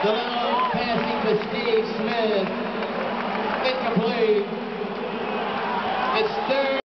The long passing to Steve Smith. Incomplete. It's third.